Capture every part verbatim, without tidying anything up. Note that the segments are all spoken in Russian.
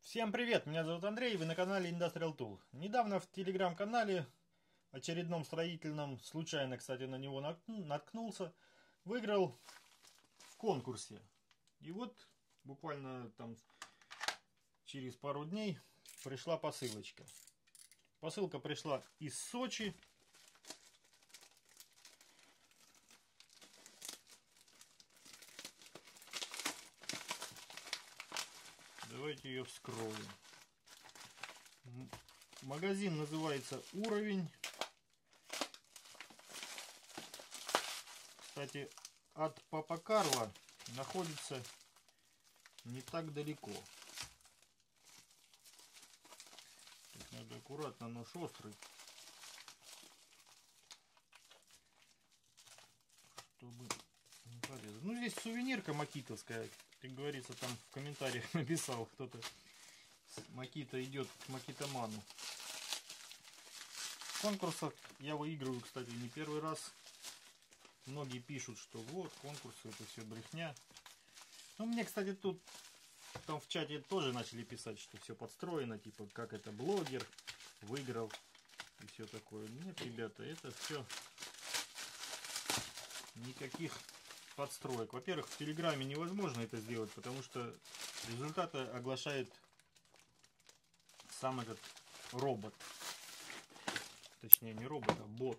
Всем привет, меня зовут Андрей, вы на канале Industrial Tool. Недавно в телеграм-канале, очередном строительном, случайно, кстати, на него наткнулся, выиграл в конкурсе. И вот буквально там через пару дней пришла посылочка. Посылка пришла из Сочи. Давайте ее вскроем. Магазин называется «Уровень». Кстати, от Папа Карло находится не так далеко. Так, надо аккуратно, нож острый, чтобы не порезать. Ну, здесь сувенирка макитовская. Как говорится, там в комментариях написал кто-то. Макита идет к макитоману. В конкурсах я выигрываю, кстати, не первый раз. Многие пишут, что вот, конкурсы, это все брехня. Ну, мне, кстати, тут там в чате тоже начали писать, что все подстроено, типа, как это блогер выиграл и все такое. Нет, ребята, это все никаких подстроек. Во-первых, в Телеграме невозможно это сделать, потому что результаты оглашает сам этот робот. Точнее, не робот, а бот.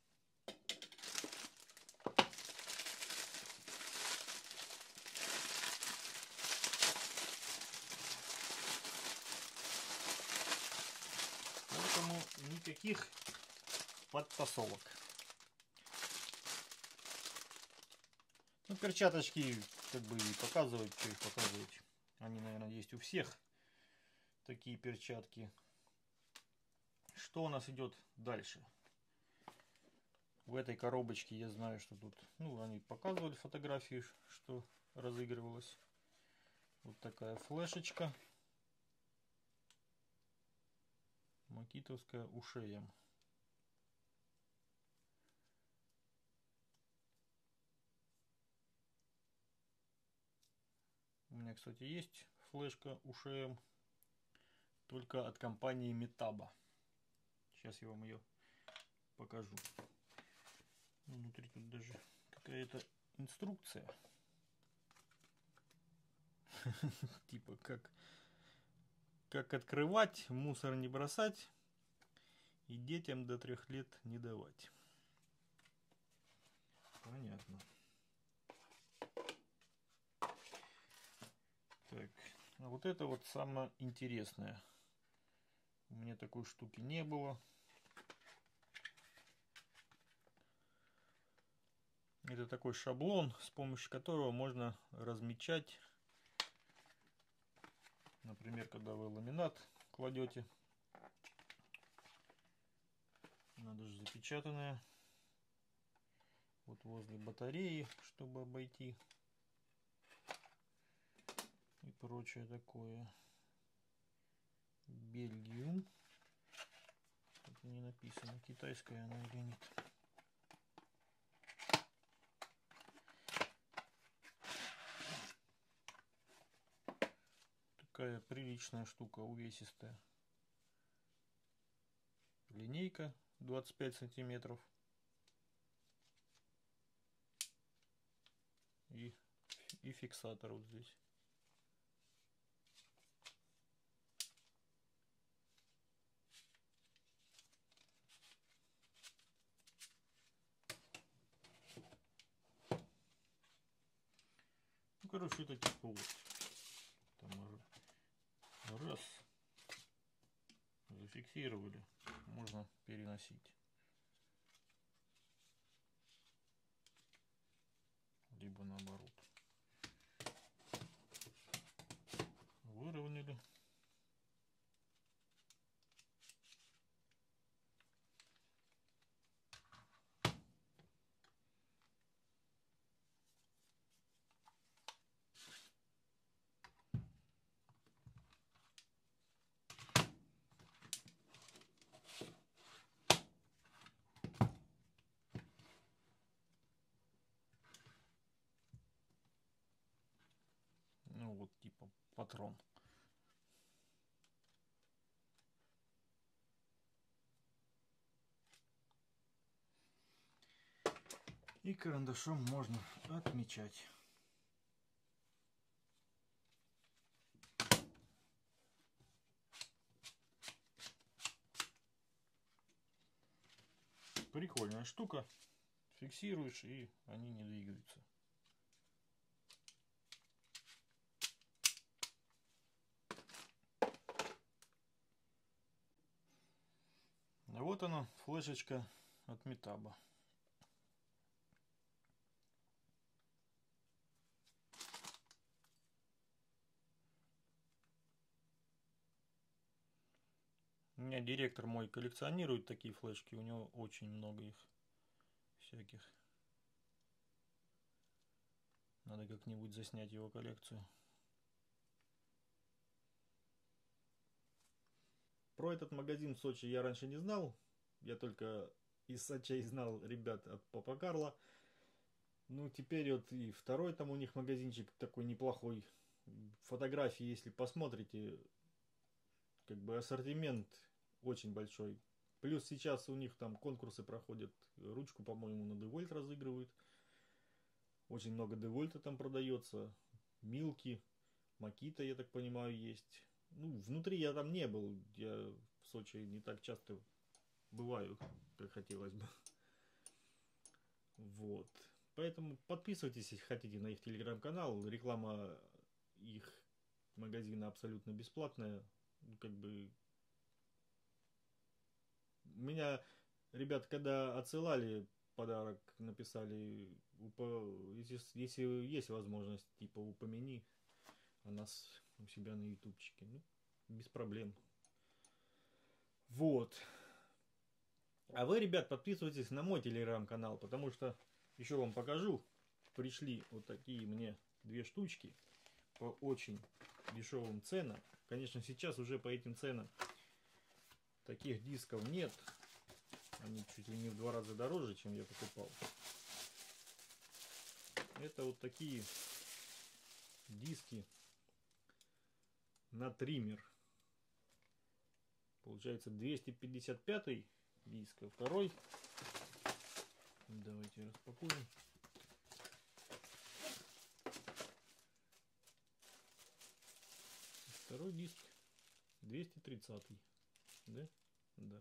Поэтому никаких подтасовок. Ну, перчаточки, как бы, и показывать, что их показывать. Они, наверное, есть у всех. Такие перчатки. Что у нас идет дальше? В этой коробочке я знаю, что тут, ну, они показывали фотографии, что разыгрывалось. Вот такая флешечка. Макитовская ушеем. У меня, кстати, есть флешка ушеем, только от компании Metabo. Сейчас я вам ее покажу. Внутри тут даже какая-то инструкция. Типа как как открывать, мусор не бросать и детям до трех лет не давать. Понятно. Так, а вот это вот самое интересное. У меня такой штуки не было. Это такой шаблон, с помощью которого можно размечать, например, когда вы ламинат кладете. Надо же запечатанное. Вот возле батареи, чтобы обойти. И прочее такое. Бельгиум. Это не написано, китайская она или нет. Такая приличная штука, увесистая. Линейка двадцать пять сантиметров. И, и фиксатор вот здесь. Ну, короче, это типа вот. Там раз. Зафиксировали. Можно переносить. Либо наоборот. Выровняли. Ну вот типа патрон. И карандашом можно отмечать. Прикольная штука. Фиксируешь, и они не двигаются. Вот она, флешечка от Метаба. У меня директор мой коллекционирует такие флешки, у него очень много их всяких. Надо как-нибудь заснять его коллекцию. Про этот магазин в Сочи я раньше не знал. Я только из Сочи знал ребят от Папа Карла. Ну, теперь вот и второй там у них магазинчик такой неплохой. Фотографии, если посмотрите, как бы ассортимент очень большой. Плюс сейчас у них там конкурсы проходят. Ручку, по-моему, на Девольт разыгрывают. Очень много Девольта там продается. Милки, Макита, я так понимаю, есть. Ну, внутри я там не был. Я в Сочи не так часто бываю, как хотелось бы. Вот. Поэтому подписывайтесь, если хотите, на их телеграм-канал. Реклама их магазина абсолютно бесплатная. Ну, как бы... Меня ребят, когда отсылали подарок, написали, если, если есть возможность, типа, упомяни о нас у себя на ютубчике. Ну, без проблем. Вот. А вы, ребят, подписывайтесь на мой телеграм-канал, потому что, еще вам покажу, пришли вот такие мне две штучки по очень дешевым ценам. Конечно, сейчас уже по этим ценам таких дисков нет. Они чуть ли не в два раза дороже, чем я покупал. Это вот такие диски на триммер. Получается двести пятьдесят пятый диск, а второй. Давайте распакуем. Второй диск двести тридцатый. Да? Да.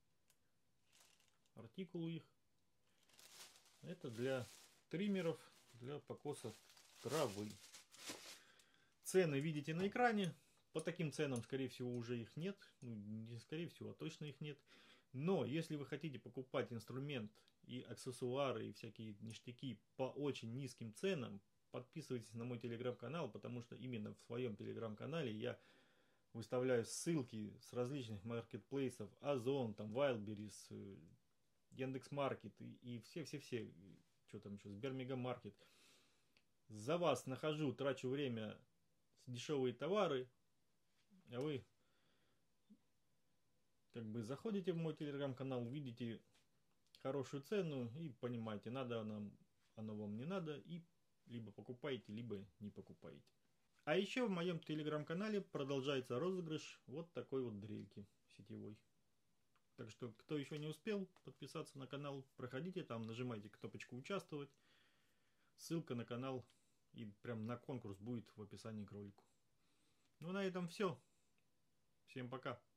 Артикул их. Это для триммеров, для покоса травы. Цены видите на экране. По таким ценам, скорее всего, уже их нет. Ну, не скорее всего, а точно их нет. Но, если вы хотите покупать инструмент и аксессуары, и всякие ништяки по очень низким ценам, подписывайтесь на мой телеграм-канал, потому что именно в своем телеграм-канале я выставляю ссылки с различных маркетплейсов, Озон, там, Wildberries, Яндекс.Маркет и все-все-все, что там еще, Сбермегамаркет. За вас нахожу, трачу время с дешевые товары, а вы как бы заходите в мой телеграм-канал, видите хорошую цену и понимаете, надо нам, оно вам не надо, и либо покупаете, либо не покупаете. А еще в моем телеграм-канале продолжается розыгрыш вот такой вот дрельки сетевой. Так что, кто еще не успел подписаться на канал, проходите там, нажимайте кнопочку «Участвовать». Ссылка на канал и прям на конкурс будет в описании к ролику. Ну, на этом все. Всем пока.